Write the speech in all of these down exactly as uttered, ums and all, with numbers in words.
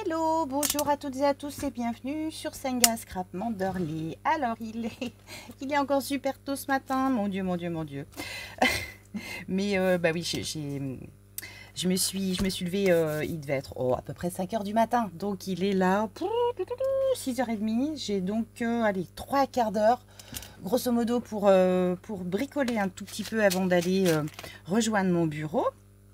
Hello, bonjour à toutes et à tous et bienvenue sur Senga Scrap Manderley. Alors, il est, il est encore super tôt ce matin, mon Dieu, mon Dieu, mon Dieu. Mais euh, bah oui, j'ai, je me suis, je me suis levée, euh, il devait être oh, à peu près cinq heures du matin. Donc, il est là, six heures trente. J'ai donc, euh, allez, trois quarts d'heure, grosso modo, pour, euh, pour bricoler un tout petit peu avant d'aller euh, rejoindre mon bureau.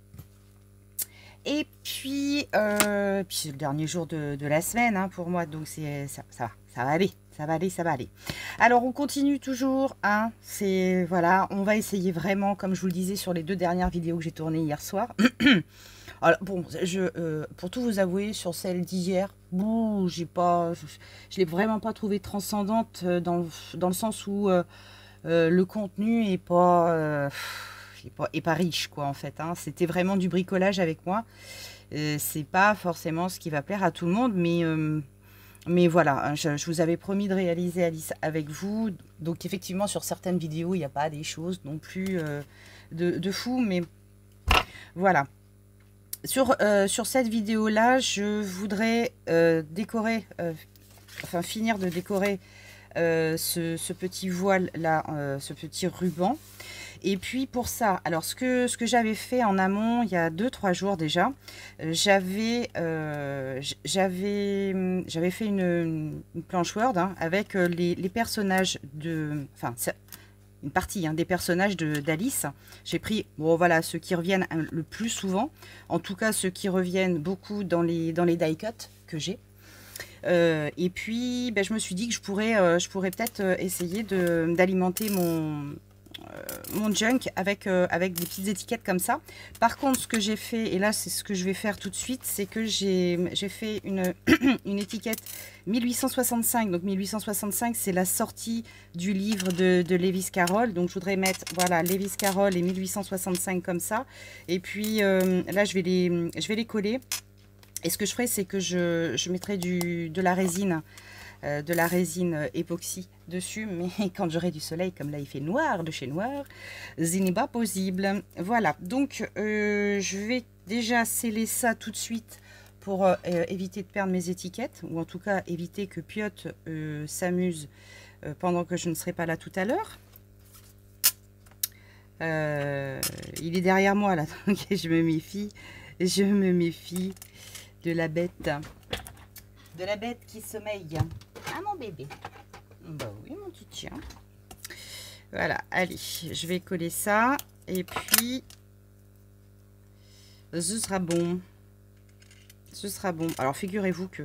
Et puis, euh, puis c'est le dernier jour de, de la semaine hein, pour moi, donc c'est ça, ça va, ça va aller, ça va aller, ça va aller. Alors on continue toujours, hein, c'est voilà, on va essayer vraiment, comme je vous le disais sur les deux dernières vidéos que j'ai tournées hier soir. Alors bon, je, euh, pour tout vous avouer, sur celle d'hier, bon, j'ai pas, je, je l'ai vraiment pas trouvée transcendante dans, dans le sens où euh, euh, le contenu est pas. Euh, Et pas, et pas riche quoi en fait hein. C'était vraiment du bricolage avec moi, euh, c'est pas forcément ce qui va plaire à tout le monde, mais euh, mais voilà, je, je vous avais promis de réaliser Alice avec vous, donc effectivement sur certaines vidéos il n'y a pas des choses non plus euh, de, de fou, mais voilà. Sur, euh, sur cette vidéo là je voudrais euh, décorer euh, enfin finir de décorer euh, ce, ce petit voile là, euh, ce petit ruban. Et puis pour ça, alors ce que, ce que j'avais fait en amont, il y a deux trois jours déjà, euh, j'avais euh, j'avais j'avais fait une, une planche Word hein, avec les, les personnages de... Enfin, une partie hein, des personnages d'Alice. J'ai pris, bon voilà, ceux qui reviennent le plus souvent, en tout cas ceux qui reviennent beaucoup dans les, dans les die cuts que j'ai. Euh, et puis, ben, je me suis dit que je pourrais, euh, je pourrais peut-être essayer d'alimenter mon... Euh, mon junk avec, euh, avec des petites étiquettes comme ça. Par contre, ce que j'ai fait, et là c'est ce que je vais faire tout de suite, c'est que j'ai fait une, une étiquette mille huit cent soixante-cinq. Donc mille huit cent soixante-cinq, c'est la sortie du livre de, de Lewis Carroll. Donc je voudrais mettre, voilà, Lewis Carroll et mille huit cent soixante-cinq comme ça. Et puis euh, là, je vais, les, je vais les coller. Et ce que je ferai, c'est que je, je mettrai du, de la résine. Euh, de la résine époxy dessus, mais quand j'aurai du soleil, comme là il fait noir de chez noir, ce n'est pas possible. Voilà, donc euh, je vais déjà sceller ça tout de suite pour euh, éviter de perdre mes étiquettes, ou en tout cas éviter que Piotte euh, s'amuse euh, pendant que je ne serai pas là tout à l'heure. Euh, il est derrière moi là, donc je me méfie, je me méfie de la bête, de la bête qui sommeille. Ah mon bébé. Bah oui mon petit chien. Voilà, allez, je vais coller ça. Et puis, ce sera bon. Ce sera bon. Alors figurez-vous que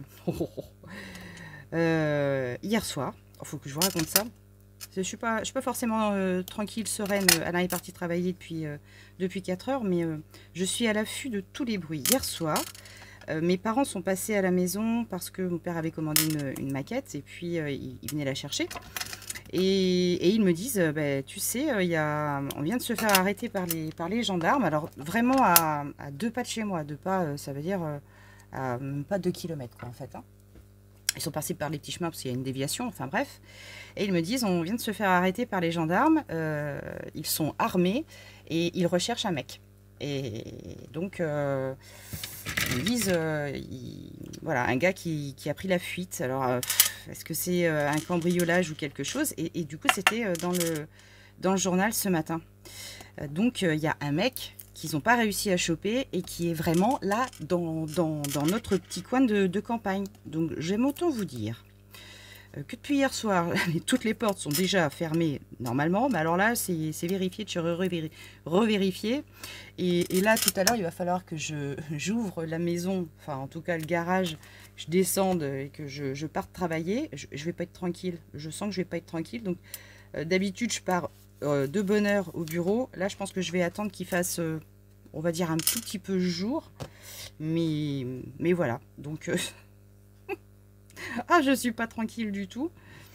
euh, hier soir, il faut que je vous raconte ça. Je suis pas, je suis pas forcément euh, tranquille, sereine. Alain est parti travailler depuis, euh, depuis quatre heures, mais euh, je suis à l'affût de tous les bruits. Hier soir, Euh, mes parents sont passés à la maison parce que mon père avait commandé une, une maquette et puis euh, il, il venait la chercher. Et, et ils me disent, euh, bah, tu sais, euh, y a, on vient de se faire arrêter par les, par les gendarmes. Alors vraiment à, à deux pas de chez moi, deux pas, euh, ça veut dire euh, à même pas deux kilomètres quoi, en fait. Hein. Ils sont passés par les petits chemins parce qu'il y a une déviation, enfin bref. Et ils me disent, on vient de se faire arrêter par les gendarmes, euh, ils sont armés et ils recherchent un mec. Et donc, euh, ils me disent, euh, il, voilà, un gars qui, qui a pris la fuite. Alors, euh, est-ce que c'est euh, un cambriolage ou quelque chose et, et du coup, c'était euh, dans, le, dans le journal ce matin. Euh, donc, il euh, y a un mec qu'ils n'ont pas réussi à choper et qui est vraiment là dans, dans, dans notre petit coin de, de campagne. Donc, j'aime autant vous dire que depuis hier soir, toutes les portes sont déjà fermées normalement, mais alors là, c'est vérifié, je revérifié. Et, et là, tout à l'heure, il va falloir que je j'ouvre la maison, enfin en tout cas le garage, je descende et que je, je parte travailler. Je ne vais pas être tranquille, je sens que je ne vais pas être tranquille. Donc euh, d'habitude, je pars euh, de bonne heure au bureau. Là, je pense que je vais attendre qu'il fasse, euh, on va dire, un tout petit peu jour. Mais, mais voilà, donc... Euh, ah, je suis pas tranquille du tout.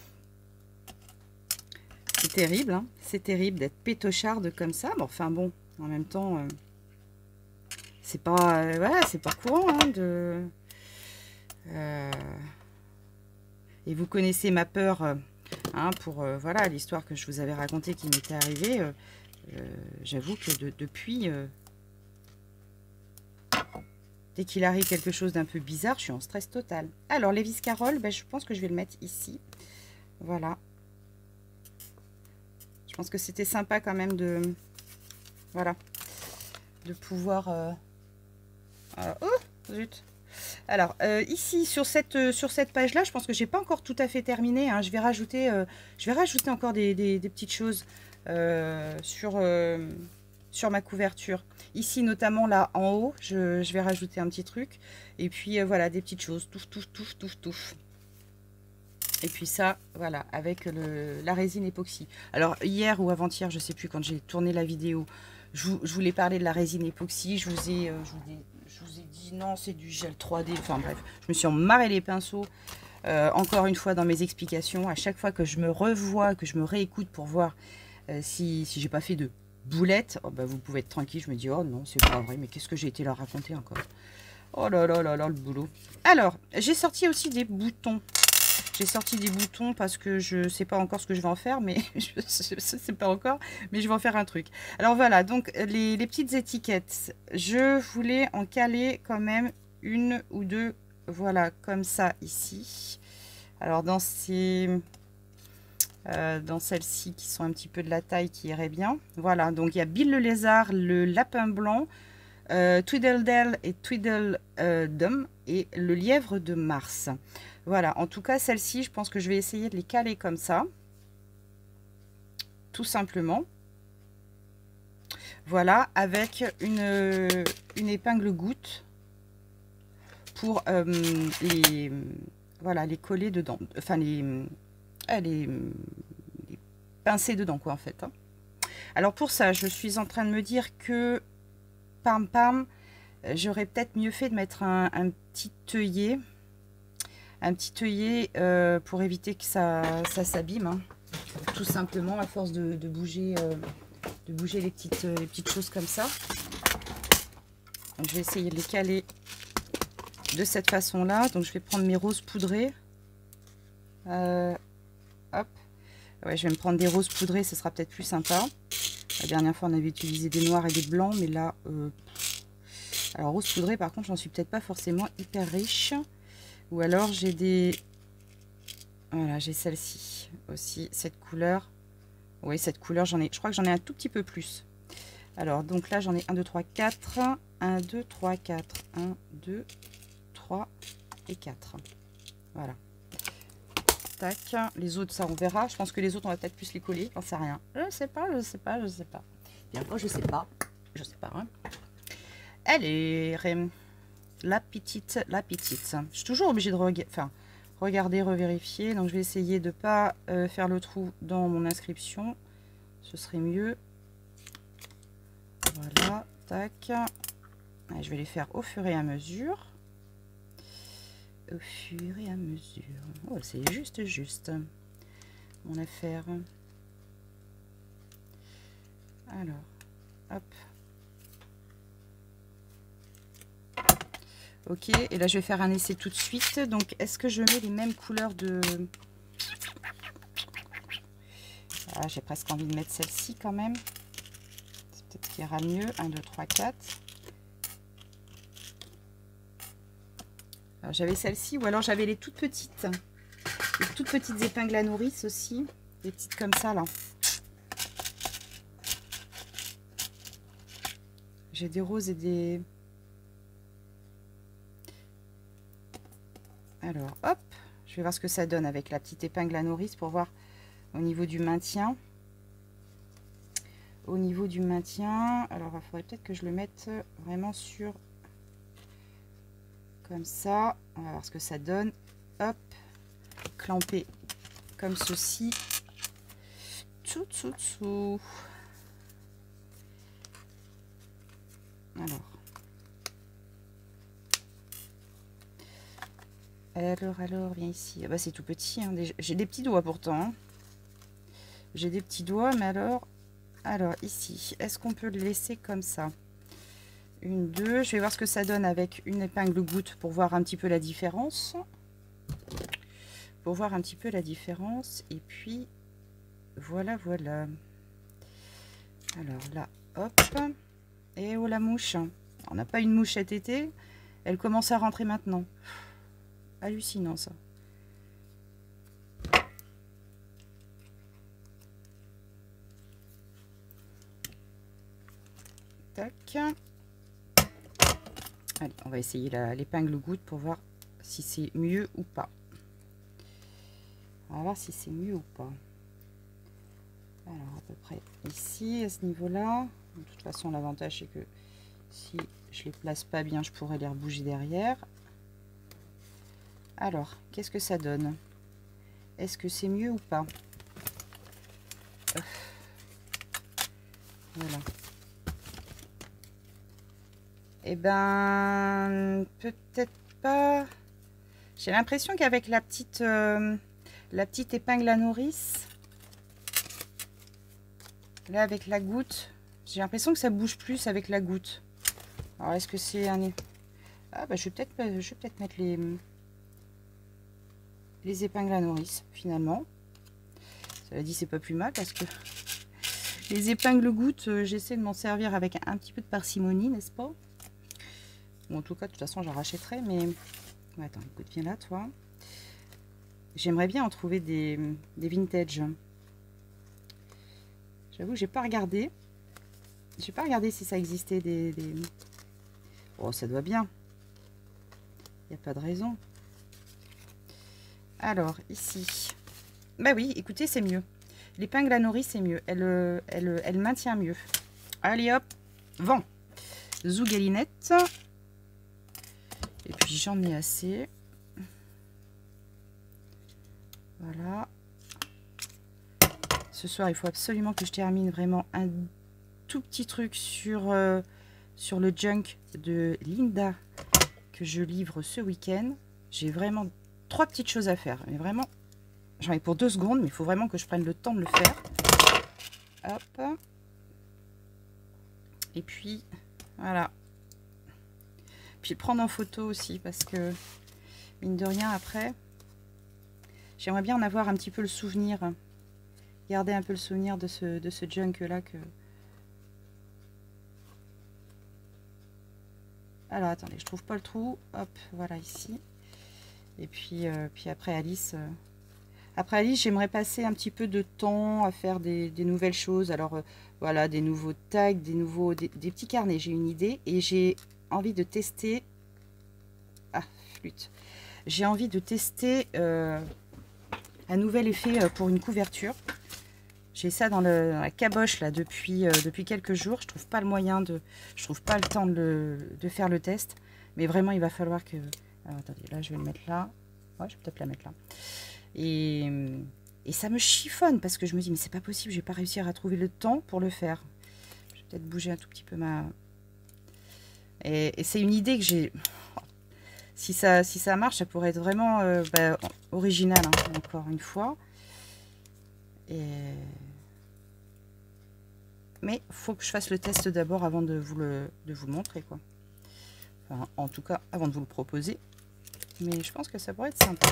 C'est terrible, hein. C'est terrible d'être pétocharde comme ça. Bon, enfin bon, en même temps, euh, c'est pas, euh, voilà, c'est pas courant, hein, de. Euh, et vous connaissez ma peur, euh, hein, pour euh, voilà l'histoire que je vous avais racontée qui m'était arrivée. Euh, euh, J'avoue que de, depuis, euh, Dès qu'il arrive quelque chose d'un peu bizarre, je suis en stress total. Alors, les Viscarol, ben, je pense que je vais le mettre ici. Voilà. Je pense que c'était sympa quand même de... Voilà. De pouvoir... Euh... Euh... Oh, zut. Alors, euh, ici, sur cette, euh, sur cette page-là, je pense que j'ai pas encore tout à fait terminé. Hein. Je vais rajouter, euh, je vais rajouter encore des, des, des petites choses euh, sur, euh, sur ma couverture. Ici, notamment là en haut, je, je vais rajouter un petit truc. Et puis, euh, voilà, des petites choses. Touf, touf, touf, touf, touf. Et puis ça, voilà, avec le, la résine époxy. Alors, hier ou avant-hier, je sais plus, quand j'ai tourné la vidéo, je, vous, je voulais parler de la résine époxy. Je vous ai... Euh, je vous ai Je vous ai dit non, c'est du gel trois D. Enfin bref, je me suis emmarré les pinceaux. Euh, encore une fois dans mes explications. À chaque fois que je me revois, que je me réécoute pour voir euh, si, si j'ai pas fait de boulettes, oh, bah, vous pouvez être tranquille. Je me dis, oh non, c'est pas vrai. Mais qu'est-ce que j'ai été leur raconter encore? Oh là là là là, le boulot. Alors, j'ai sorti aussi des boutons. J'ai sorti des boutons parce que je sais pas encore ce que je vais en faire, mais je ne sais pas encore, mais je vais en faire un truc. Alors voilà, donc les, les petites étiquettes, je voulais en caler quand même une ou deux, voilà, comme ça ici. Alors dans ces, euh, dans celles-ci qui sont un petit peu de la taille qui irait bien. Voilà, donc il y a Bill le lézard, le lapin blanc, euh, Tweedledell et Tweedledum euh, et le lièvre de Mars. Voilà, en tout cas, celle-ci, je pense que je vais essayer de les caler comme ça. Tout simplement. Voilà, avec une, une épingle goutte pour euh, les, voilà, les coller dedans. Enfin, les, les, les pincer dedans, quoi, en fait. Hein. Alors, pour ça, je suis en train de me dire que, pam, pam, j'aurais peut-être mieux fait de mettre un, un petit œillet. Un petit œillet euh, pour éviter que ça, ça s'abîme, hein. Tout simplement à force de, de bouger, euh, de bouger les petites, euh, les petites choses comme ça. Donc, je vais essayer de les caler de cette façon-là. Donc je vais prendre mes roses poudrées. Euh, hop. Ouais, je vais me prendre des roses poudrées, ce sera peut-être plus sympa. La dernière fois, on avait utilisé des noirs et des blancs, mais là, euh... alors rose poudrée, par contre, j'en suis peut-être pas forcément hyper riche. Ou alors j'ai des... Voilà, j'ai celle-ci aussi, cette couleur. Oui, cette couleur, j'en ai... Je crois que j'en ai un tout petit peu plus. Alors, donc là, j'en ai un, deux, trois, quatre. un, deux, trois, quatre. un, deux, trois et quatre. Voilà. Tac. Les autres, ça, on verra. Je pense que les autres, on va peut-être plus les coller. J'en sais rien. Je sais pas, je sais pas, je sais pas. Bien, moi, je sais pas. Je sais pas. Hein. Allez, la petite, la petite. Je suis toujours obligée de regarder, enfin, regarder, revérifier. Donc, je vais essayer de ne pas euh, faire le trou dans mon inscription. Ce serait mieux. Voilà, tac. Allez, je vais les faire au fur et à mesure. Au fur et à mesure. Oh, c'est juste, juste. Mon affaire. Alors, hop. Ok, et là je vais faire un essai tout de suite. Donc, est-ce que je mets les mêmes couleurs de... Ah, j'ai presque envie de mettre celle-ci quand même. C'est peut-être qui ira mieux. un, deux, trois, quatre. J'avais celle-ci, ou alors j'avais les toutes petites. Les toutes petites épingles à nourrice aussi. Des petites comme ça, là. J'ai des roses et des... Alors, hop, je vais voir ce que ça donne avec la petite épingle à nourrice pour voir au niveau du maintien. Au niveau du maintien, alors il faudrait peut-être que je le mette vraiment sur... Comme ça. On va voir ce que ça donne. Hop, clampé comme ceci. Tsou, tsou, tsou. Alors. Alors, alors, viens ici. Ah bah, c'est tout petit. Hein. J'ai des petits doigts pourtant. Hein. J'ai des petits doigts, mais alors... Alors, ici, est-ce qu'on peut le laisser comme ça? Une, deux. Je vais voir ce que ça donne avec une épingle goutte pour voir un petit peu la différence. Pour voir un petit peu la différence. Et puis, voilà, voilà. Alors là, hop. Et oh la mouche. On n'a pas une mouche cet été. Elle commence à rentrer maintenant. Hallucinant ça. Tac. Allez, on va essayer l'épingle goutte pour voir si c'est mieux ou pas. On va voir si c'est mieux ou pas. Alors à peu près ici, à ce niveau-là. De toute façon, l'avantage c'est que si je les place pas bien, je pourrais les rebouger derrière. Alors, qu'est-ce que ça donne? Est-ce que c'est mieux ou pas? Voilà. Eh ben, peut-être pas. J'ai l'impression qu'avec la petite, euh, la petite épingle à nourrice, là avec la goutte, j'ai l'impression que ça bouge plus avec la goutte. Alors, est-ce que c'est un... Ah, bah, je vais peut-être je vais peut-être mettre les... les épingles à nourrice, finalement. Cela dit, c'est pas plus mal, parce que les épingles gouttes, euh, j'essaie de m'en servir avec un, un petit peu de parcimonie, n'est-ce pas? Bon, en tout cas, de toute façon, j'en rachèterai, mais... Ouais, attends, écoute, viens là, toi. J'aimerais bien en trouver des, des vintage. J'avoue, j'ai pas regardé. J'ai pas regardé si ça existait des... des... Oh, ça doit bien. Il n'y a pas de raison. Alors, ici. Bah oui, écoutez, c'est mieux. L'épingle à nourrice, c'est mieux. Elle, elle, elle maintient mieux. Allez, hop. Vent. Zougalinette. Et puis, j'en ai assez. Voilà. Ce soir, il faut absolument que je termine vraiment un tout petit truc sur, euh, sur le junk de Linda que je livre ce week-end. J'ai vraiment trois petites choses à faire. Mais vraiment, j'en ai pour deux secondes, mais il faut vraiment que je prenne le temps de le faire. Hop. Et puis, voilà. Puis prendre en photo aussi, parce que, mine de rien, après, j'aimerais bien en avoir un petit peu le souvenir. Garder un peu le souvenir de ce, de ce junk-là que... Alors, attendez, je trouve pas le trou. Hop, voilà, ici. Et puis, euh, puis après Alice... Euh... Après Alice, j'aimerais passer un petit peu de temps à faire des, des nouvelles choses. Alors, euh, voilà, des nouveaux tags, des nouveaux... Des, des petits carnets, j'ai une idée. Et j'ai envie de tester... Ah, flûte. J'ai envie de tester euh, un nouvel effet pour une couverture. J'ai ça dans, le, dans la caboche là depuis, euh, depuis quelques jours. Je trouve pas le moyen de... Je trouve pas le temps de, le, de faire le test. Mais vraiment, il va falloir que... Alors, attendez, là, je vais le mettre là. Ouais, je vais peut-être la mettre là. Et, et ça me chiffonne parce que je me dis, mais c'est pas possible, je vais pas réussir à trouver le temps pour le faire. Je vais peut-être bouger un tout petit peu ma... Et, et c'est une idée que j'ai... Si ça, si ça marche, ça pourrait être vraiment euh, bah, original, hein, encore une fois. Et... Mais il faut que je fasse le test d'abord avant de vous le, de vous le montrer, quoi. Enfin, en tout cas, avant de vous le proposer. Mais je pense que ça pourrait être sympa.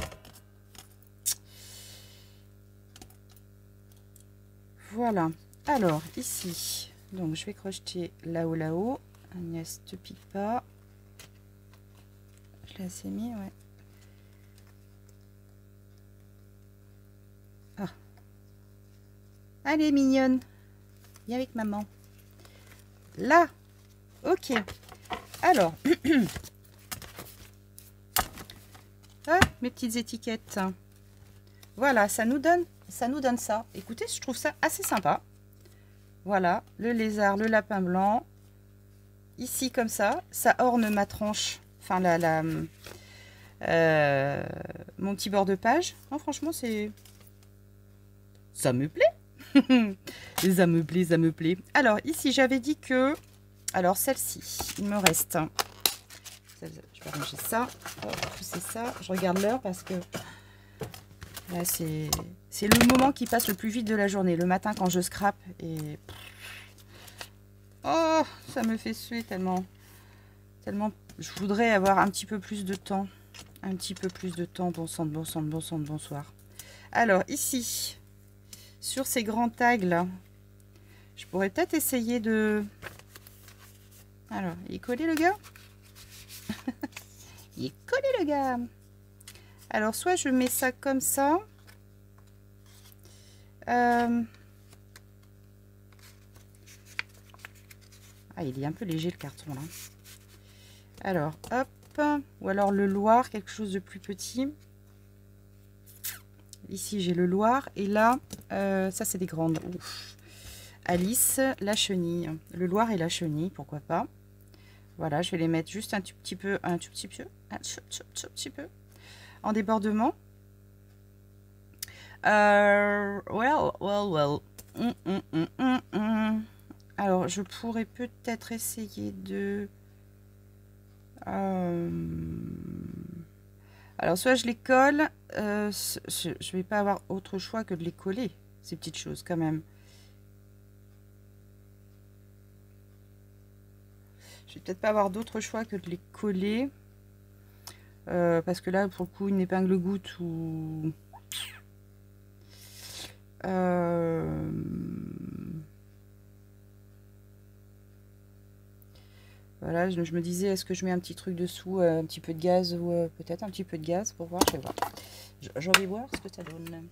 Voilà. Alors, ici, donc je vais crocheter là-haut, là-haut. Agnès, te pique pas. Je l'ai assez mis, ouais. Ah. Allez, mignonne. Viens avec maman. Là. Ok. Alors. Ah, mes petites étiquettes. Voilà, ça nous donne, ça nous donne ça. Écoutez, je trouve ça assez sympa. Voilà, le lézard, le lapin blanc. Ici, comme ça, ça orne ma tranche. Enfin, la, la, euh, mon petit bord de page. Non, franchement, c'est... Ça me plaît. Ça me plaît, ça me plaît. Alors, ici, j'avais dit que... Alors, celle-ci, il me reste... Je vais ranger ça. C'est ça. Je regarde l'heure parce que... Là, c'est... C'est le moment qui passe le plus vite de la journée. Le matin, quand je scrape. Et... Oh, ça me fait suer tellement... Tellement... Je voudrais avoir un petit peu plus de temps. Un petit peu plus de temps. Bon sang, bon sang, bon sang, bonsoir. Alors, ici... Sur ces grands tags là, je pourrais peut-être essayer de... Alors, il est collé le gars? Il est collé le gars. Alors, soit je mets ça comme ça. Euh... Ah, il est un peu léger le carton là. Alors, hop. Ou alors le Loir, quelque chose de plus petit. Ici, j'ai le Loir. Et là, euh, ça, c'est des grandes. Ouf. Alice, la chenille. Le Loir et la chenille, pourquoi pas. Voilà, je vais les mettre juste un tout petit peu, un tout petit peu, un tout, tout, tout petit peu en débordement. Euh, well, well, well. Mm, mm, mm, mm, mm. Alors, je pourrais peut-être essayer de... Euh... Alors, soit je les colle, euh, je ne vais pas avoir autre choix que de les coller, ces petites choses quand même. Je vais peut-être pas avoir d'autre choix que de les coller. Euh, parce que là, pour le coup, une épingle goutte ou... Euh... Voilà, je, je me disais, est-ce que je mets un petit truc dessous, euh, un petit peu de gaz ou euh, peut-être un petit peu de gaz pour voir, je vais voir. J'en vais voir ce que ça donne.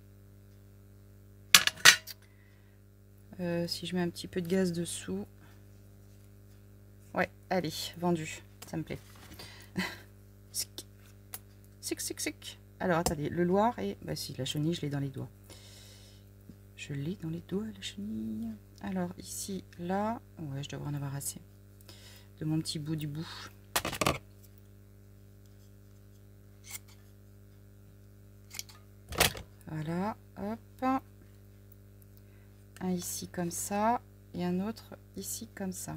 Euh, si je mets un petit peu de gaz dessous. Ouais, allez, vendu, ça me plaît. Sic, sic, sic, sic. Alors, attendez, le Loir et... Bah si, la chenille, je l'ai dans les doigts. Je l'ai dans les doigts, la chenille. Alors, ici, là... Ouais, je devrais en avoir assez. De mon petit bout du bout. Voilà, hop. Un ici comme ça. Et un autre ici comme ça.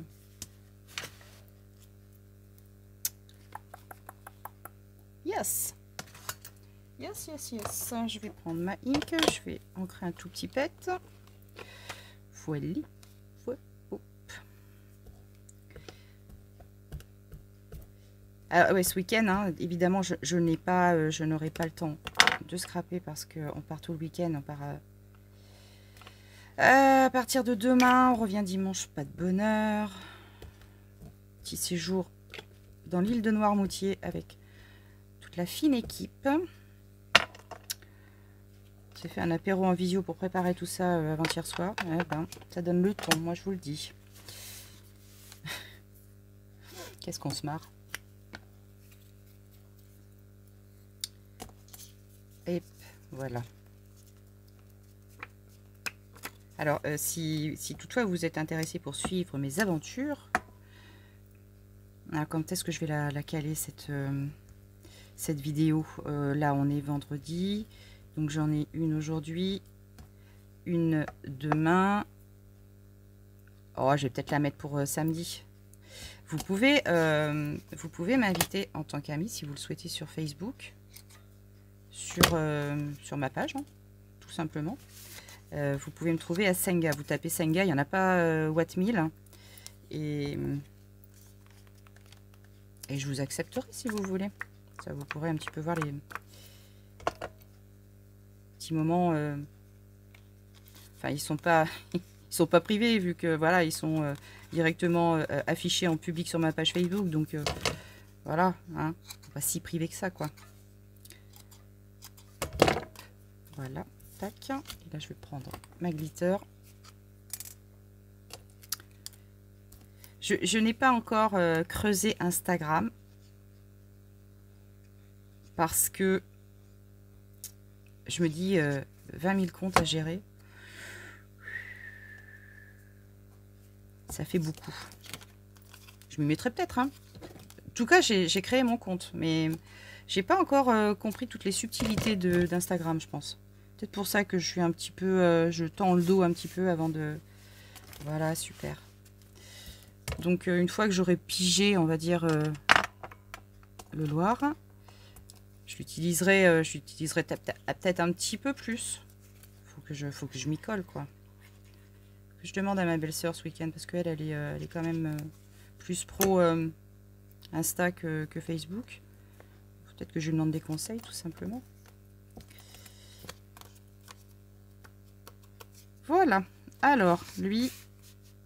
Yes. Yes, yes, yes. Je vais prendre ma ink. Je vais ancrer un tout petit pet. Voilà. Alors, ouais, ce week-end, hein, évidemment, je, je n'ai pas, euh, je n'aurai pas le temps de scraper parce qu'on part tout le week-end. On part euh, euh, à partir de demain. On revient dimanche, pas de bonheur. Petit séjour dans l'île de Noirmoutier avec toute la fine équipe. J'ai fait un apéro en visio pour préparer tout ça euh, avant-hier soir. Eh ben, ça donne le ton, moi je vous le dis. Qu'est-ce qu'on se marre. Et voilà. Alors, euh, si, si toutefois vous êtes intéressé pour suivre mes aventures, alors quand est-ce que je vais la, la caler cette, euh, cette vidéo? euh, Là, on est vendredi, donc j'en ai une aujourd'hui, une demain. Oh, je vais peut-être la mettre pour euh, samedi. Vous pouvez, euh, vous pouvez m'inviter en tant qu'ami si vous le souhaitez sur Facebook. Sur, euh, sur ma page, hein, tout simplement. Euh, vous pouvez me trouver à Senga. Vous tapez Senga, il n'y en a pas euh, Watt mille. Hein, et, et je vous accepterai si vous voulez. Ça, vous pourrez un petit peu voir les petits moments. Euh, enfin, ils sont pas, ils sont pas privés vu que voilà, ils sont euh, directement euh, affichés en public sur ma page Facebook. Donc euh, voilà, hein, pas si privé que ça, quoi. Voilà, tac. Et là, je vais prendre ma glitter. Je, je n'ai pas encore euh, creusé Instagram. Parce que je me dis euh, vingt mille comptes à gérer. Ça fait beaucoup. Je m'y mettrai peut-être. Hein. En tout cas, j'ai créé mon compte. Mais j'ai pas encore euh, compris toutes les subtilités d'Instagram, je pense. Peut-être pour ça que je suis un petit peu... Euh, je tends le dos un petit peu avant de... Voilà, super. Donc, euh, une fois que j'aurai pigé, on va dire, euh, le Loir, je l'utiliserai euh, je l'utiliserai peut-être un petit peu plus. Faut que je, faut que je m'y colle, quoi. Que je demande à ma belle-sœur ce week-end, parce qu'elle, elle est, euh, elle est quand même euh, plus pro euh, Insta que, que Facebook. Peut-être que je lui demande des conseils, tout simplement. Voilà. Alors, lui,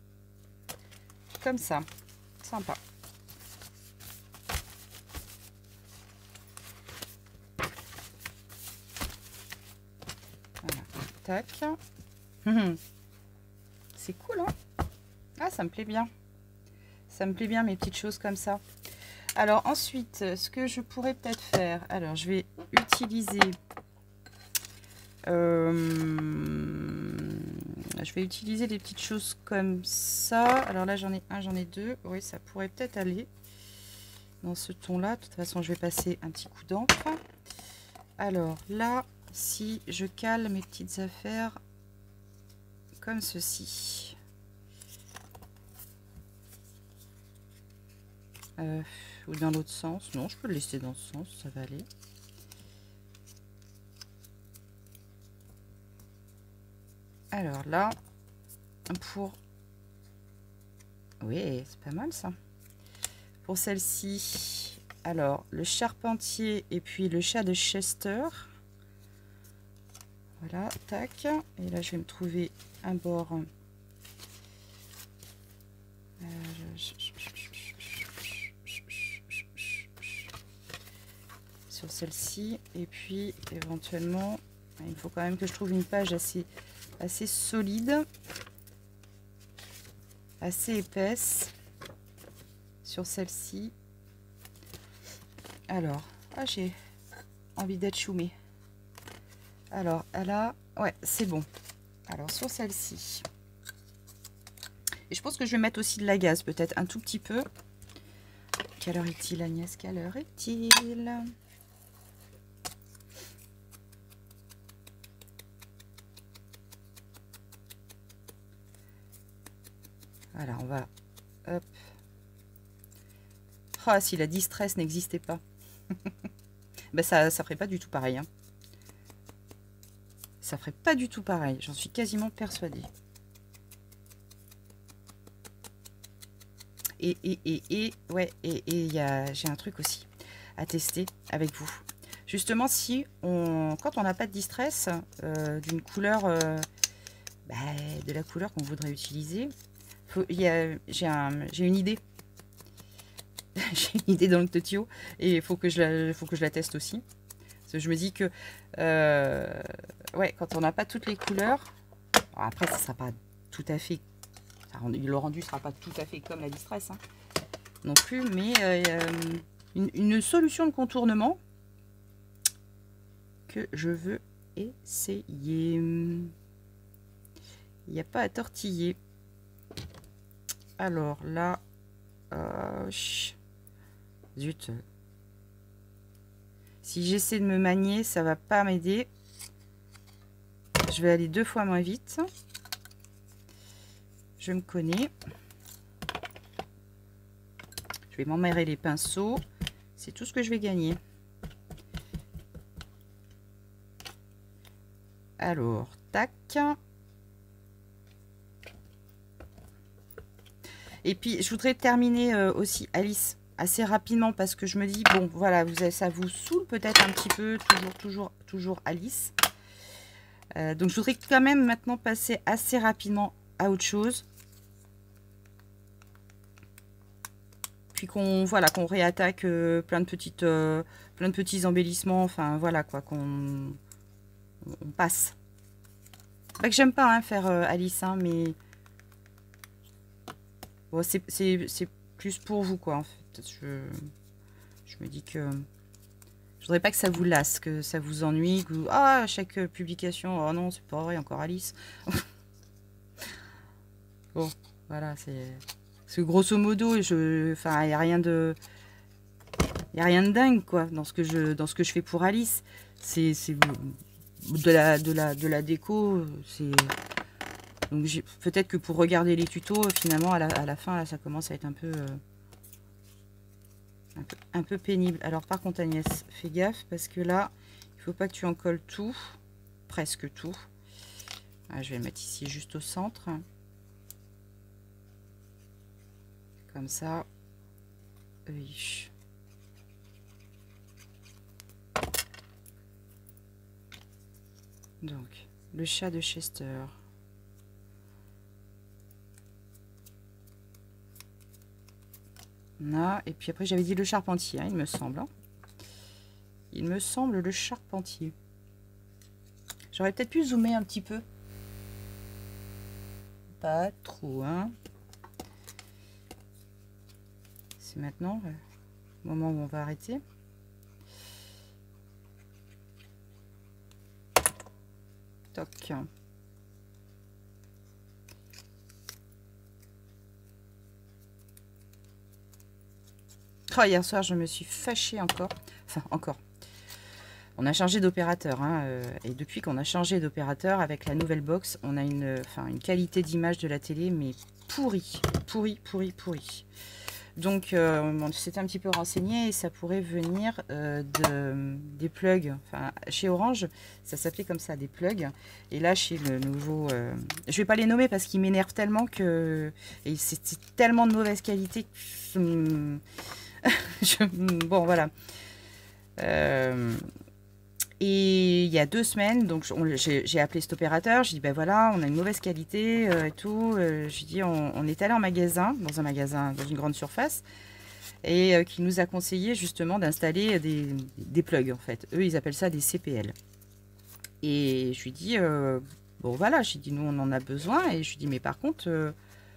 comme ça. Sympa. tac. C'est cool, hein? Ah, ça me plaît bien. Ça me plaît bien, mes petites choses comme ça. Alors, ensuite, ce que je pourrais peut-être faire... Alors, je vais utiliser... Euh, je vais utiliser des petites choses comme ça. Alors là, j'en ai un, j'en ai deux. Oui, ça pourrait peut-être aller dans ce ton-là. De toute façon, je vais passer un petit coup d'encre. Alors là, si je cale mes petites affaires comme ceci. Euh, ou dans l'autre sens. Non, je peux le laisser dans ce sens, ça va aller. Alors là, pour... Oui, c'est pas mal ça. Pour celle-ci, alors, le charpentier et puis le chat de Chester. Voilà, tac. Et là, je vais me trouver un bord... Euh, sur celle-ci. Et puis, éventuellement, il faut quand même que je trouve une page assez... assez solide, assez épaisse sur celle-ci. Alors, ah, j'ai envie d'être choumée. Alors, elle a... Ouais, c'est bon. Alors, sur celle-ci. Et je pense que je vais mettre aussi de la gaze, peut-être un tout petit peu. Quelle heure est-il, Agnès? Quelle heure est-il? Voilà, on va... Hop. Ah, si la distress n'existait pas. Ben ça, ça ferait pas du tout pareil. Hein. Ça ferait pas du tout pareil. J'en suis quasiment persuadée. Et, et, et, et, ouais, et, et y a, j'ai un truc aussi à tester avec vous. Justement, si on, quand on n'a pas de distress, euh, d'une couleur, euh, bah, de la couleur qu'on voudrait utiliser, j'ai un, j'ai une idée. J'ai une idée dans le tuyau et il faut que je la, faut que je la teste aussi. Parce que je me dis que, euh, ouais, quand on n'a pas toutes les couleurs, après, ça sera pas tout à fait, le rendu sera pas tout à fait comme la distress, hein, non plus, mais euh, une, une solution de contournement que je veux essayer. Il n'y a pas à tortiller. Alors là, euh, zut. Si j'essaie de me manier, ça va pas m'aider. Je vais aller deux fois moins vite. Je me connais. Je vais m'emmêler les pinceaux. C'est tout ce que je vais gagner. Alors, tac. Et puis, je voudrais terminer euh, aussi, Alice, assez rapidement parce que je me dis, bon, voilà, vous avez, ça vous saoule peut-être un petit peu, toujours, toujours, toujours Alice. Euh, donc, je voudrais quand même maintenant passer assez rapidement à autre chose. Puis qu'on voilà, qu'on réattaque euh, plein de petites, euh, plein de petits embellissements. Enfin, voilà quoi, qu'on on passe. Pas que j'aime pas hein, faire euh, Alice, hein, mais bon, c'est plus pour vous quoi. En fait, je, je me dis que je voudrais pas que ça vous lasse, que ça vous ennuie, que vous, ah à chaque publication, oh non c'est pas vrai, encore Alice. Bon, voilà, c'est Parce que grosso modo, je, enfin, il n'y a rien de, il y a rien de dingue quoi dans ce que je, dans ce que je fais pour Alice. C'est de la, de la, de la déco. C'est donc peut-être que pour regarder les tutos, finalement à la, à la fin, là, ça commence à être un peu, euh, un peu, un peu pénible. Alors par contre, Agnès, fais gaffe parce que là, il faut pas que tu en colles tout, presque tout. Ah, je vais le mettre ici juste au centre. Comme ça. Oui. Donc, le chat de Chester. Là, et puis après, j'avais dit le charpentier, hein, il me semble. Hein. Il me semble le charpentier. J'aurais peut-être pu zoomer un petit peu. Pas trop, hein. C'est maintenant le moment où on va arrêter. Toc. Oh, hier soir, je me suis fâchée encore. Enfin, encore. On a changé d'opérateur. Hein, euh, et depuis qu'on a changé d'opérateur, avec la nouvelle box, on a une, enfin, une qualité d'image de la télé, mais pourrie. Pourrie, pourrie, pourrie. Donc, euh, on s'était un petit peu renseigné et ça pourrait venir euh, de, des plugs. Enfin, chez Orange, ça s'appelait comme ça, des plugs. Et là, chez le nouveau... Euh, je ne vais pas les nommer parce qu'ils m'énervent tellement que... Et c'est tellement de mauvaise qualité que... Je, je, bon, voilà. Euh, et il y a deux semaines, donc j'ai appelé cet opérateur. Je dis ben voilà, on a une mauvaise qualité euh, et tout. Euh, je dis on, on est allé en magasin, dans un magasin, dans une grande surface, et euh, qui nous a conseillé justement d'installer des, des plugs en fait. Eux, ils appellent ça des C P L. Et je lui dis euh, bon voilà, je lui dis nous on en a besoin. Et je lui dis mais par contre. Euh,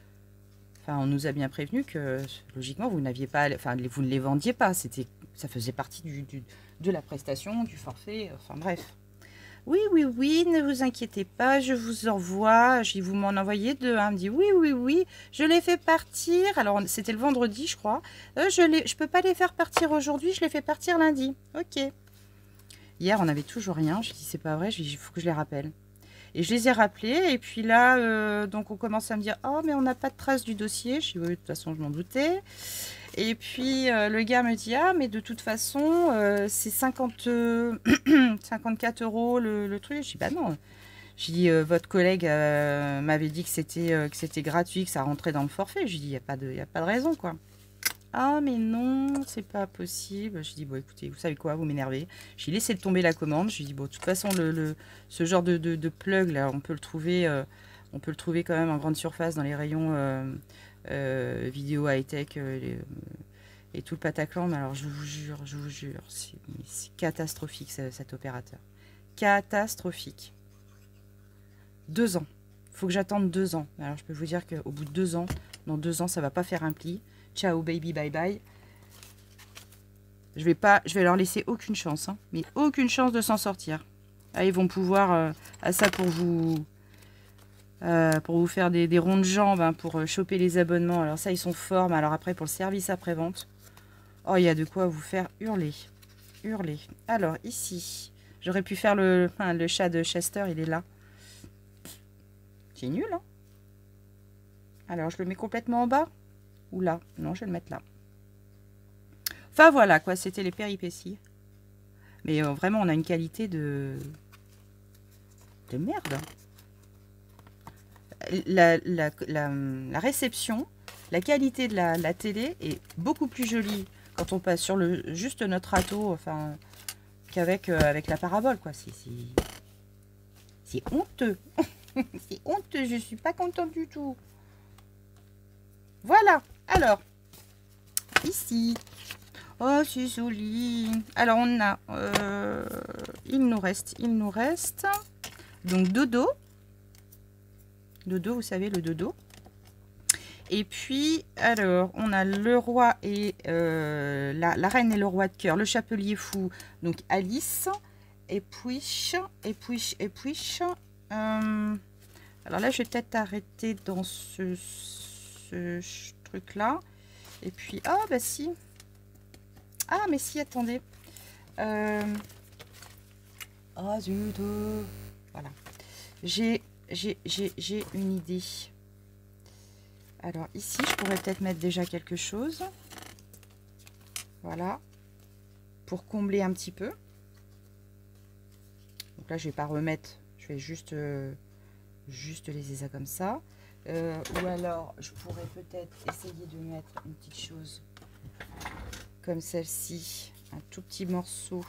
on nous a bien prévenu que, logiquement, vous n'aviez pas, enfin, vous ne les vendiez pas. C'était, ça faisait partie du, du, de la prestation, du forfait, enfin bref. Oui, oui, oui, ne vous inquiétez pas, je vous envoie. Je dis, vous m'en envoyez deux. Hein. Elle me dit, oui, oui, oui, je les fais partir. Alors, c'était le vendredi, je crois. Euh, je ne je peux pas les faire partir aujourd'hui, je les fais partir lundi. Ok. Hier, on n'avait toujours rien. Je dis, c'est pas vrai, je dis, il faut que je les rappelle. Et je les ai rappelés. Et puis là, euh, donc on commence à me dire « Oh, mais on n'a pas de trace du dossier. » Je dis « Oui, de toute façon, je m'en doutais. » Et puis euh, le gars me dit « Ah, mais de toute façon, euh, c'est cinquante, euh, cinquante-quatre euros le, le truc. » Je dis « Bah non. » Je dis euh, « Votre collègue euh, m'avait dit que c'était euh, que c'était gratuit, que ça rentrait dans le forfait. » Je dis « Il n'y a pas de, y a pas de raison, quoi. » Ah mais non, c'est pas possible. Je dis bon écoutez, vous savez quoi, vous m'énervez. J'ai laissé tomber la commande. Je dis bon de toute façon le, le ce genre de, de, de plug là, on peut le trouver, euh, on peut le trouver quand même en grande surface dans les rayons euh, euh, vidéo high tech euh, les, euh, et tout le pataclan. Mais alors je vous jure, je vous jure, c'est catastrophique cet opérateur, catastrophique. Deux ans. Faut que j'attende deux ans. Alors je peux vous dire qu'au bout de deux ans, dans deux ans ça va pas faire un pli. Ciao baby, bye bye. Je vais pas, je vais leur laisser aucune chance, hein, mais aucune chance de s'en sortir. Là, ils vont pouvoir, euh, à ça pour vous, euh, pour vous faire des, des ronds de jambes, hein, pour euh, choper les abonnements. Alors ça, ils sont forts. Mais alors après, pour le service après-vente, oh, il y a de quoi vous faire hurler, hurler. Alors ici, j'aurais pu faire le, hein, le chat de Chester, il est là. C'est nul, hein. Alors je le mets complètement en bas. Ou là, non, je vais le mettre là. Enfin voilà quoi, c'était les péripéties. Mais euh, vraiment, on a une qualité de de merde. La, la, la, la réception, la qualité de la, la télé est beaucoup plus jolie quand on passe sur le juste notre râteau, enfin, qu'avec euh, avec la parabole quoi. C'est honteux. C'est honteux, je suis pas contente du tout. Voilà. Alors, ici. Oh, c'est joli. Alors, on a... Euh, il nous reste... Il nous reste... Donc, dodo. Dodo, vous savez, le dodo. Et puis, alors, on a le roi et... Euh, la, la reine et le roi de cœur. Le chapelier fou. Donc, Alice. Et puis... Et puis... Et puis... Euh, alors là, je vais peut-être arrêter dans ce... ce truc là et puis ah bah si ah mais si attendez euh... oh zut, voilà j'ai j'ai j'ai une idée. Alors ici je pourrais peut-être mettre déjà quelque chose, voilà, pour combler un petit peu. Donc là je vais pas remettre, je vais juste euh, juste les ésas comme ça. Euh, ou alors, je pourrais peut-être essayer de mettre une petite chose comme celle-ci, un tout petit morceau,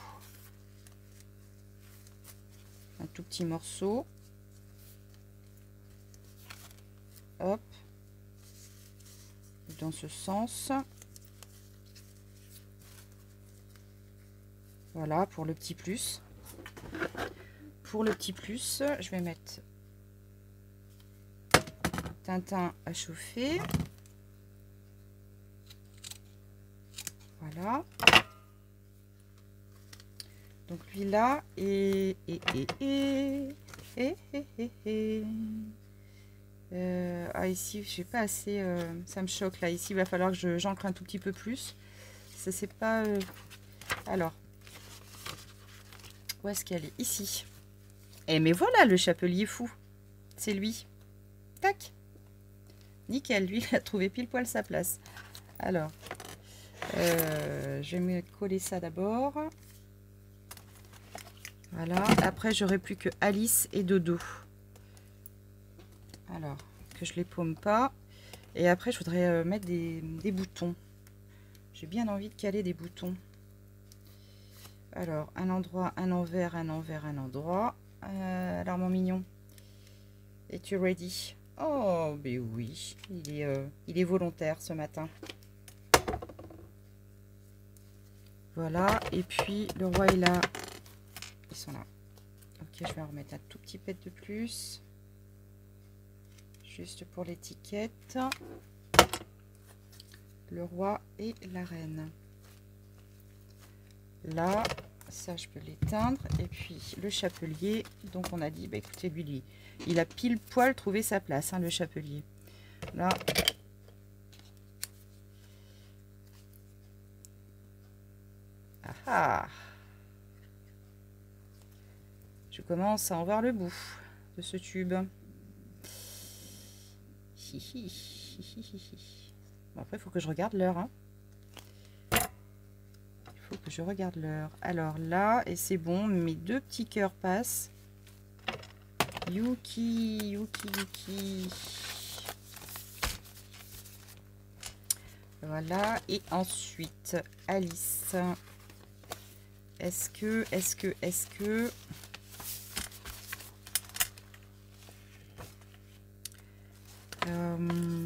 un tout petit morceau, hop, dans ce sens, voilà pour le petit plus, pour le petit plus, je vais mettre Tintin à chauffer. Voilà. Donc lui là, et... et, et, et, et, et, et, et. Euh, ah ici, je sais pas assez, euh, ça me choque là. Ici, il va falloir que j'ancre un tout petit peu plus. Ça c'est pas... Euh... Alors, où est-ce qu'elle est? Ici. Et mais voilà, le chapelier fou. C'est lui. Tac. Nickel, lui, il a trouvé pile poil sa place. Alors, euh, je vais me coller ça d'abord. Voilà. Après, j'aurai plus que Alice et Dodo. Alors, que je les paume pas. Et après, je voudrais euh, mettre des, des boutons. J'ai bien envie de caler des boutons. Alors, un endroit, un envers, un envers, un endroit. Euh, alors, mon mignon, es-tu ready? Oh, mais oui, il est, euh, il est volontaire ce matin. Voilà, et puis le roi est là. Ils sont là. Ok, je vais en remettre un tout petit pet de plus. Juste pour l'étiquette. Le roi et la reine. Là, ça je peux l'éteindre. Et puis le chapelier, donc on a dit, bah écoutez, lui, lui il a pile poil trouvé sa place, hein, le chapelier. Là. Ah ah. Je commence à en voir le bout de ce tube. Hi, hi, hi, hi, hi. Bon, après, il faut que je regarde l'heure. Hein. Il faut que je regarde l'heure. Alors là, et c'est bon, mes deux petits cœurs passent. Yuki, Yuki, Yuki. Voilà. Et ensuite, Alice. Est-ce que, est-ce que, est-ce que... Euh...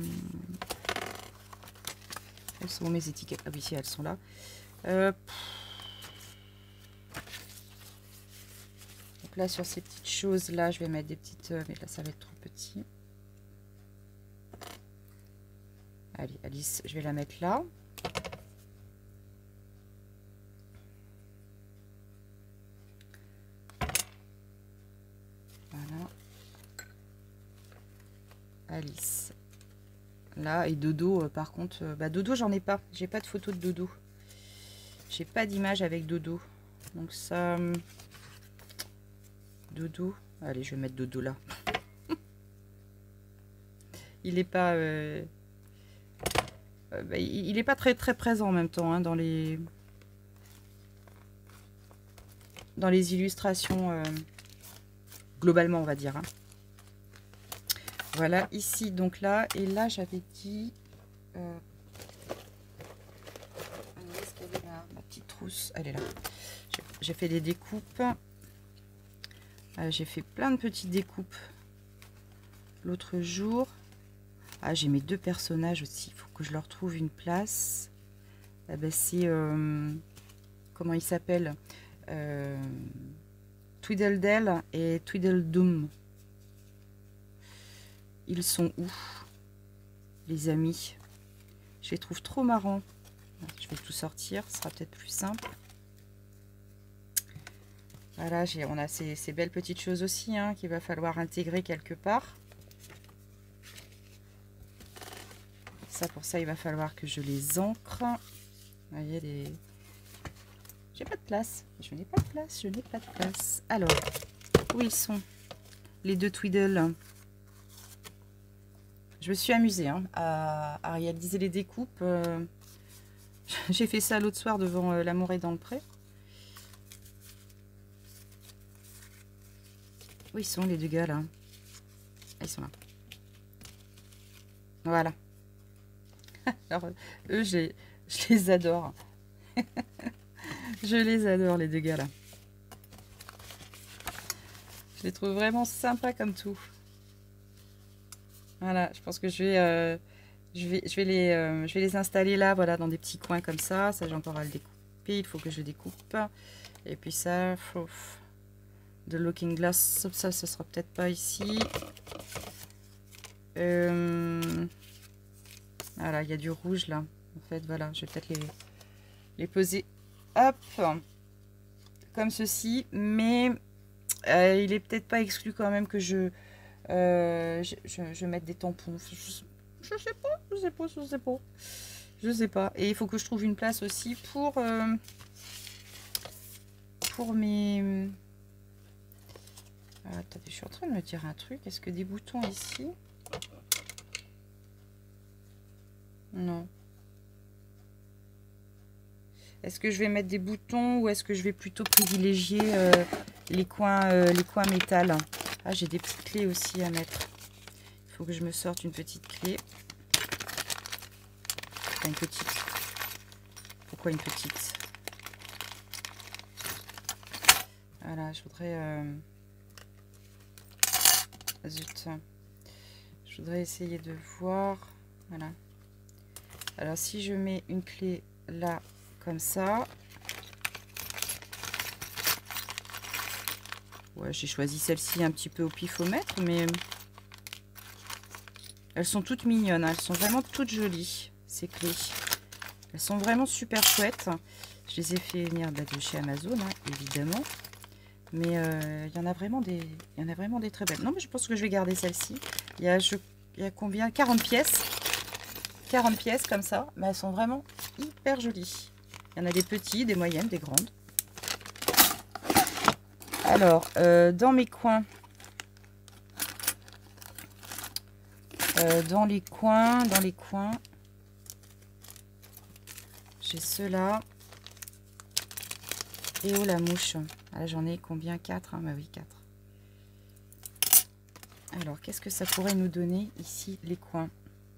Elles sont mes étiquettes. Ah oui, si, elles sont là. Euh... Donc là, sur ces petites choses-là, je vais mettre des petites... Mais là, ça va être trop petit. Allez, Alice, je vais la mettre là. Voilà. Alice. Là, et Dodo, euh, par contre... Euh, bah, Dodo, j'en ai pas. J'ai pas de photo de Dodo. J'ai pas d'image avec Dodo. Donc ça... Euh, Dodo. Allez, je vais mettre Dodo là. Il est pas... Euh, euh, bah, il, il est pas très très présent en même temps hein, dans les... Dans les illustrations... Euh, globalement, on va dire. Hein. Voilà, ici, donc là. Et là, j'avais dit... Euh, est-ce qu'elle est là? Ma petite trousse, elle est là. J'ai fait des découpes. Euh, j'ai fait plein de petites découpes l'autre jour. Ah, j'ai mes deux personnages aussi. Il faut que je leur trouve une place. Ah, ben, c'est... Euh, comment il s'appelle euh, Tweedledell et Tweedledum. Ils sont où, les amis? Je les trouve trop marrants. Je vais tout sortir, ce sera peut-être plus simple. Voilà, on a ces, ces belles petites choses aussi hein, qu'il va falloir intégrer quelque part. Ça, pour ça, il va falloir que je les ancre. Vous voyez, les... J'ai pas de place. Je n'ai pas de place, je n'ai pas de place. Alors, où ils sont? Les deux Tweedle. Je me suis amusée hein, à, à réaliser les découpes. Euh, J'ai fait ça l'autre soir devant euh, L'amour est dans le pré. Où ils sont les deux gars là? Ils sont là. Voilà. Alors eux, je, je les adore. Je les adore les deux gars là. Je les trouve vraiment sympas comme tout. Voilà, je pense que je vais, euh, je vais, je vais les, euh, je vais les installer là, voilà, dans des petits coins comme ça. Ça, j'ai encore à le découper. Il faut que je le découpe. Et puis ça, faut, de Looking Glass. Ça, ça sera peut-être pas ici. Euh, voilà, il y a du rouge là. En fait, voilà, je vais peut-être les, les poser. Hop, comme ceci. Mais euh, il est peut-être pas exclu quand même que je, euh, je, je, je mette des tampons. Je, je sais pas, je sais pas, je sais pas. Je sais pas. Et il faut que je trouve une place aussi pour, euh, pour mes... Ah, attendez, je suis en train de me dire un truc. Est-ce que des boutons ici? Non. Est-ce que je vais mettre des boutons ou est-ce que je vais plutôt privilégier euh, les coins, euh, les coins métal? Ah, j'ai des petites clés aussi à mettre. Il faut que je me sorte une petite clé. Enfin, une petite. Pourquoi une petite? Voilà, je voudrais... Euh... Zut. Je voudrais essayer de voir. Voilà. Alors, si je mets une clé là, comme ça. Ouais, j'ai choisi celle-ci un petit peu au pifomètre, mais elles sont toutes mignonnes, hein. Elles sont vraiment toutes jolies, ces clés. Elles sont vraiment super chouettes. Je les ai fait venir bah, de chez Amazon, hein, évidemment. Mais il euh, y en a vraiment des, il y en a vraiment des très belles. Non, mais je pense que je vais garder celle-ci. Il y a, je, il y a combien? quarante pièces. quarante pièces comme ça. Mais elles sont vraiment hyper jolies. Il y en a des petits, des moyennes, des grandes. Alors, euh, dans mes coins, euh, dans les coins, dans les coins, j'ai ceux-là. Et oh la mouche. Ah, là, j'en ai combien? quatre, hein? Bah oui, quatre. Alors, qu'est-ce que ça pourrait nous donner ici, les coins?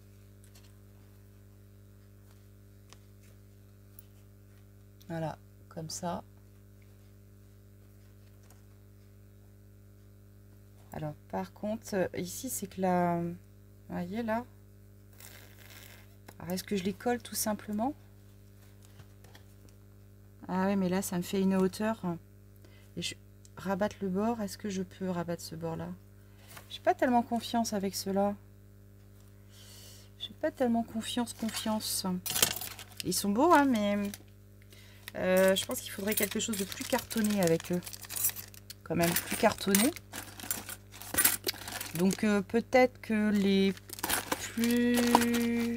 Voilà, comme ça. Alors, par contre, ici, c'est que la... Vous voyez, là? Est-ce que je les colle tout simplement? Ah ouais, mais là, ça me fait une hauteur. Et je rabatte le bord. Est-ce que je peux rabattre ce bord-là? J'ai pas tellement confiance avec ceux-là. J'ai pas tellement confiance, confiance. Ils sont beaux, hein, mais... Euh, je pense qu'il faudrait quelque chose de plus cartonné avec eux. Quand même, plus cartonné. Donc, euh, peut-être que les plus...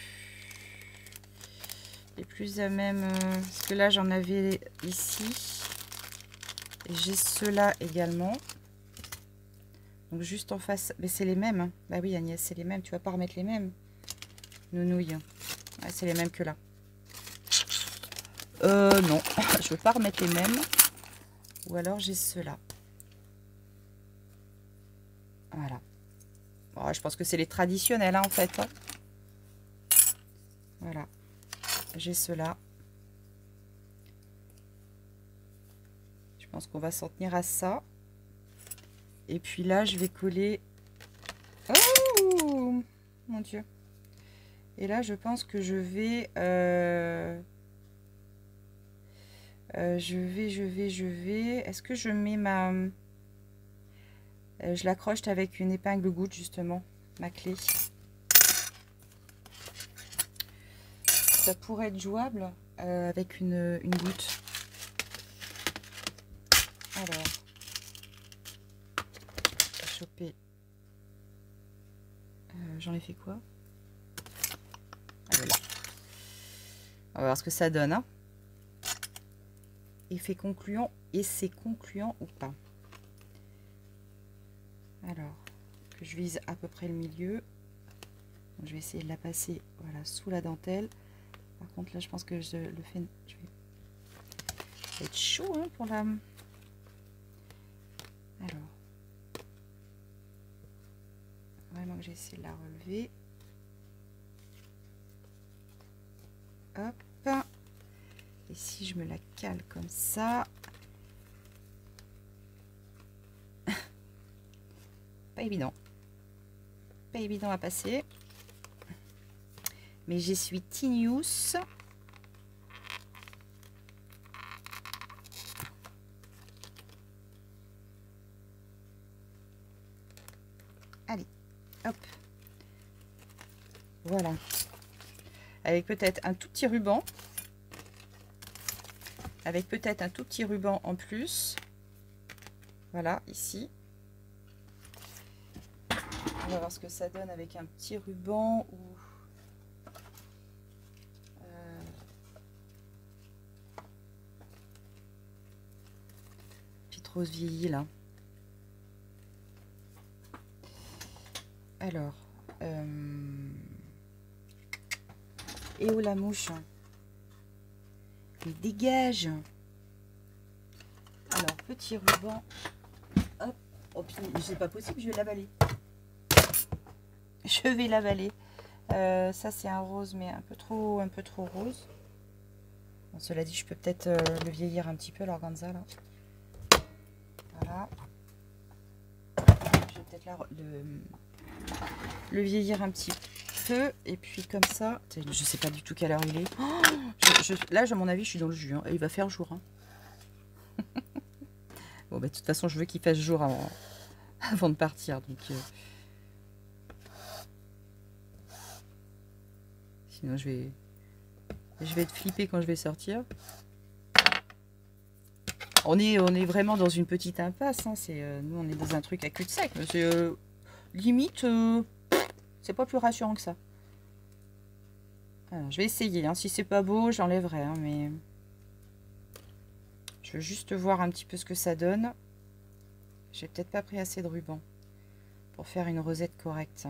Les plus à même... Euh, parce que là, j'en avais ici. Et j'ai ceux-là également. Donc, juste en face... Mais c'est les mêmes. Hein. Bah oui, Agnès, c'est les mêmes. Tu vas pas remettre les mêmes. Nounouille. Ouais, c'est les mêmes que là. Euh, non. Je veux pas remettre les mêmes. Ou alors, j'ai ceux-là. Voilà. Bon, je pense que c'est les traditionnels, hein, en fait. Hein. Voilà. J'ai ceux-là. Je pense qu'on va s'en tenir à ça. Et puis là, je vais coller... Oh mon Dieu. Et là, je pense que je vais... Euh... Euh, je vais, je vais, je vais... Est-ce que je mets ma... Euh, je l'accroche avec une épingle goutte, justement. Ma clé. Ça pourrait être jouable euh, avec une, une goutte. Alors, choper. Euh, J'en ai fait quoi? Ah, voilà. On va voir ce que ça donne. Hein. Effet concluant. Et c'est concluant ou pas? Alors, que je vise à peu près le milieu. Donc, je vais essayer de la passer voilà, sous la dentelle. Par contre, là, je pense que je le fais... Je vais... Ça va être chaud hein, pour la... Alors... Vraiment que j'essaie de la relever. Hop. Et si je me la cale comme ça... Pas évident. Pas évident à passer. Mais j'y suis Tinius. Allez, hop. Voilà. Avec peut-être un tout petit ruban. Avec peut-être un tout petit ruban en plus. Voilà, ici. On va voir ce que ça donne avec un petit ruban ou... Euh... Petite rose vieillie, là. Alors... Euh... Et où la mouche? Il dégage. Alors, petit ruban. Hop. Oh putain, c'est pas possible, je vais l'avaler. Je vais l'avaler. Euh, ça, c'est un rose, mais un peu trop, un peu trop rose. Bon, cela dit, je peux peut-être euh, le vieillir un petit peu, l'organza, là. Voilà. Je vais peut-être le, le vieillir un petit peu. Et puis, comme ça, je sais pas du tout quelle heure il est. Oh, je, je, là, à mon avis, je suis dans le jus. Hein, et il va faire jour. Hein. Bon, bah, de toute façon, je veux qu'il fasse jour avant, avant de partir. Donc... Euh... Sinon, je vais, je vais être flippée quand je vais sortir. On est, on est vraiment dans une petite impasse. Hein. C'est, euh, nous, on est dans un truc à cul-de-sac. C'est euh, limite, euh, c'est pas plus rassurant que ça. Alors, je vais essayer. Hein. Si c'est pas beau, j'enlèverai. Hein, mais je veux juste voir un petit peu ce que ça donne. J'ai peut-être pas pris assez de ruban pour faire une rosette correcte.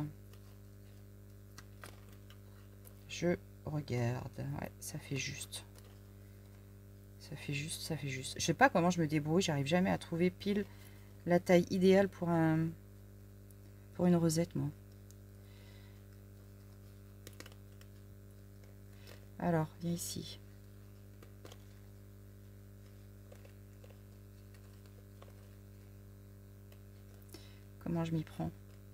Je regarde, ouais, ça fait juste. Ça fait juste, ça fait juste. Je sais pas comment je me débrouille, j'arrive jamais à trouver pile la taille idéale pour un pour une rosette, moi. Alors, viens ici. Comment je m'y prends?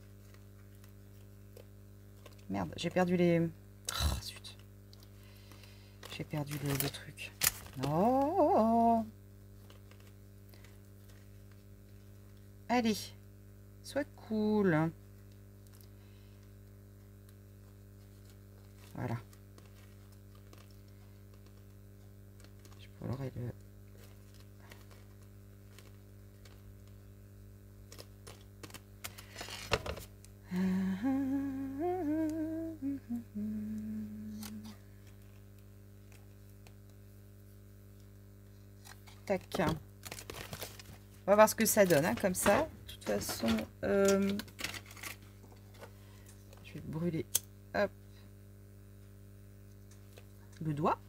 Merde, j'ai perdu les... Oh, zut. J'ai perdu le, le truc. Oh. Allez. Sois cool. Voilà. Je pourrais le... Tac. On va voir ce que ça donne, hein, comme ça. De toute façon, euh, je vais brûler hop, le doigt.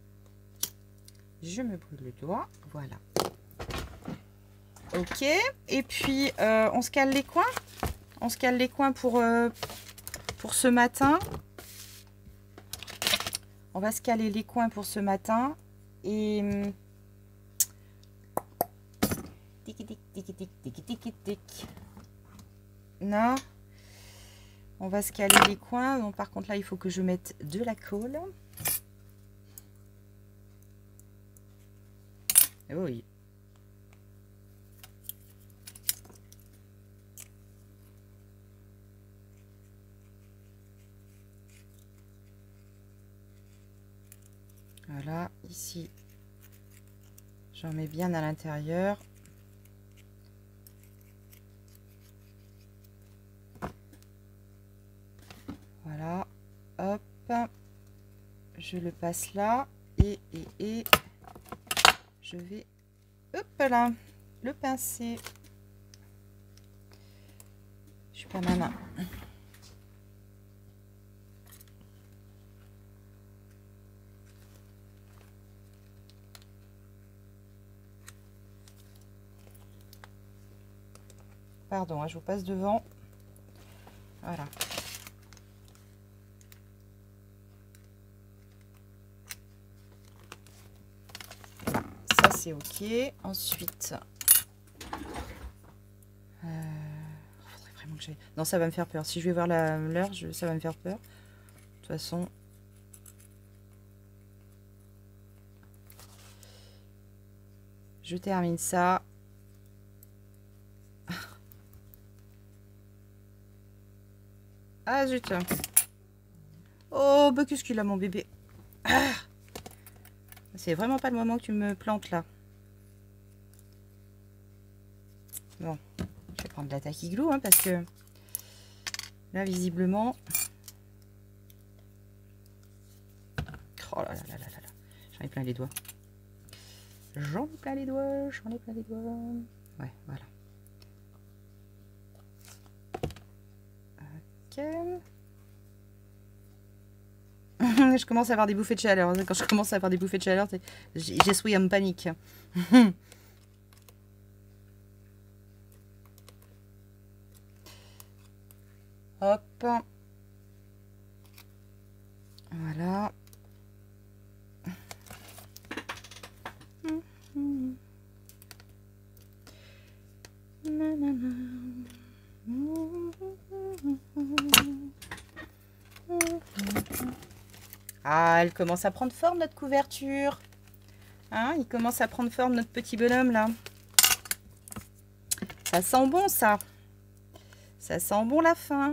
Je me brûle le doigt. Voilà. Ok. Et puis, euh, on se cale les coins. On se cale les coins pour, euh, pour ce matin. On va se caler les coins pour ce matin. Et... Tic, tic, tic, tic, tic, tic, tic. Non. On va se caler les coins. Donc, par contre, là, il faut que je mette de la colle. Oui. Voilà, ici, j'en mets bien à l'intérieur. Voilà, hop, je le passe là et, et, et je vais, hop là, le pincer. Je suis pas ma main. Pardon, hein, je vous passe devant. Voilà. Voilà. Ça, c'est OK. Ensuite... Euh... faudrait vraiment que j'aille... Non, ça va me faire peur. Si je vais voir l'heure, je... ça va me faire peur. De toute façon... Je termine ça. Ah zut. Oh, bah qu'est-ce qu'il a mon bébé. Ah, c'est vraiment pas le moment que tu me plantes là. Bon, je vais prendre de la taquiglou hein, parce que là visiblement... Oh là là là là là. J'en ai plein les doigts. J'en ai plein les doigts. J'en ai plein les doigts. Ouais, voilà. Ok. Je commence à avoir des bouffées de chaleur. Quand je commence à avoir des bouffées de chaleur, j'ai suis en panique. Hop. Voilà. Ah, elle commence à prendre forme notre couverture. Hein, il commence à prendre forme notre petit bonhomme là. Ça sent bon ça. Ça sent bon la fin.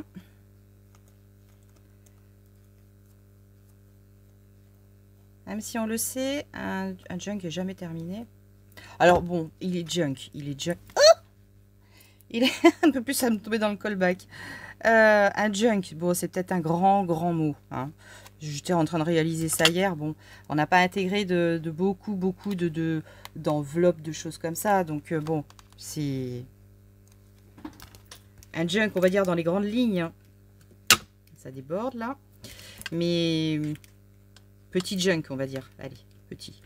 Même si on le sait, un, un junk est jamais terminé. Alors bon, il est junk. Il est junk. Oh, il est un peu plus à me tomber dans le callback. Euh, un junk, bon, c'est peut-être un grand, grand mot. Hein. J'étais en train de réaliser ça hier. Bon, on n'a pas intégré de, de beaucoup, beaucoup de, de, d'enveloppes, de choses comme ça. Donc, euh, bon, c'est un junk, on va dire, dans les grandes lignes. Ça déborde, là. Mais petit junk, on va dire. Allez, petit.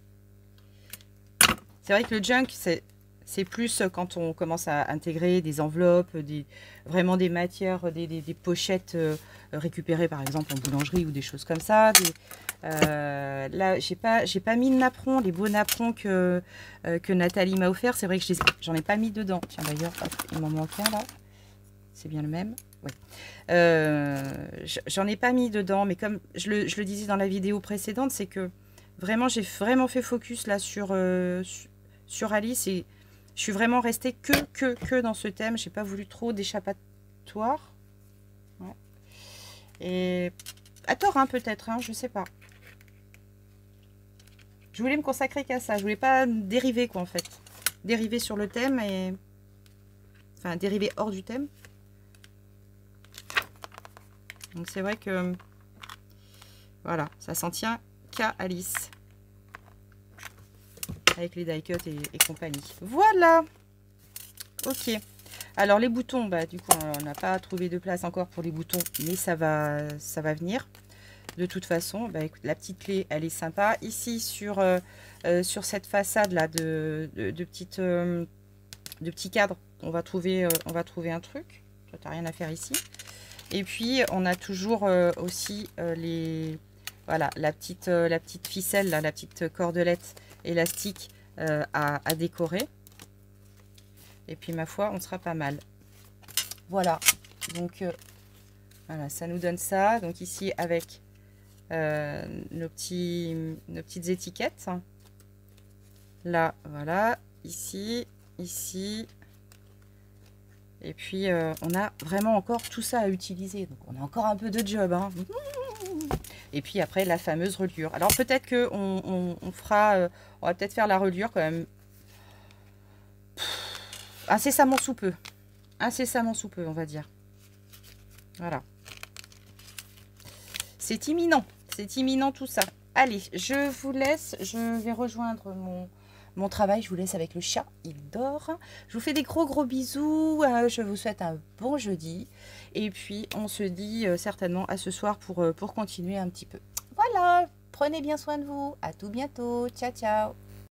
C'est vrai que le junk, c'est... C'est plus quand on commence à intégrer des enveloppes, des, vraiment des matières, des, des, des pochettes euh, récupérées par exemple en boulangerie ou des choses comme ça. Des, euh, là, j'ai pas, j'ai pas mis de napperons, les beaux napperons que, euh, que Nathalie m'a offert. C'est vrai que je j'en ai pas mis dedans. Tiens d'ailleurs, il m'en manque un là. C'est bien le même. Oui. Euh, j'en ai pas mis dedans, mais comme je le, je le disais dans la vidéo précédente, c'est que vraiment j'ai vraiment fait focus là sur, euh, sur Alice et je suis vraiment restée que, que, que dans ce thème. J'ai pas voulu trop d'échappatoire. Ouais. Et à tort, hein, peut-être, hein, je sais pas. Je voulais me consacrer qu'à ça. Je voulais pas dériver, quoi, en fait. Dériver sur le thème et... Enfin, dériver hors du thème. Donc, c'est vrai que... Voilà, ça s'en tient qu'à Alice. Avec les die cuts et, et compagnie. Voilà. Ok. Alors les boutons, bah du coup on n'a pas trouvé de place encore pour les boutons, mais ça va, ça va venir. De toute façon, bah, écoute, la petite clé, elle est sympa. Ici sur euh, euh, sur cette façade là de, de, de petites euh, de petits cadres, on va trouver euh, on va trouver un truc. Toi t'as rien à faire ici. Et puis on a toujours euh, aussi euh, les voilà la petite euh, la petite ficelle là, la petite cordelette élastique euh, à, à décorer. Et puis ma foi, on sera pas mal. Voilà. Donc euh, voilà, ça nous donne ça. Donc ici avec euh, nos petits nos petites étiquettes. Là, voilà. Ici, ici. Et puis euh, on a vraiment encore tout ça à utiliser. Donc on a encore un peu de job. Hein. Et puis après la fameuse reliure. Alors peut-être que on, on, on fera, euh, on va peut-être faire la reliure quand même. Incessamment sous peu. Incessamment sous peu, on va dire. Voilà. C'est imminent. C'est imminent tout ça. Allez, je vous laisse. Je vais rejoindre mon, mon travail. Je vous laisse avec le chat. Il dort. Je vous fais des gros gros bisous. Je vous souhaite un bon jeudi. Et puis, on se dit certainement à ce soir pour, pour continuer un petit peu. Voilà. Prenez bien soin de vous. À tout bientôt. Ciao, ciao.